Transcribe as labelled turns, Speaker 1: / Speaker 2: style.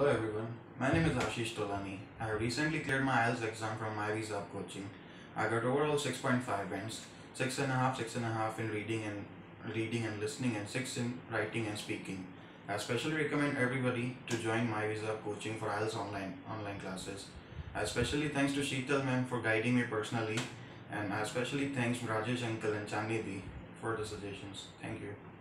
Speaker 1: Hello everyone, my name is Ashish Tolani. I have recently cleared my IELTS exam from IELTS Coaching. I got overall 6.5 bands, 6.5 in reading and listening, and 6 in writing and speaking. I especially recommend everybody to join my visa coaching for IELTS online classes. I especially thanks to Sheetal ma'am for guiding me personally, and I especially thanks Rajesh uncle and Chandni di for the suggestions. Thank you.